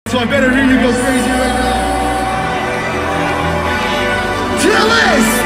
So I better hear you go crazy right now. Till this!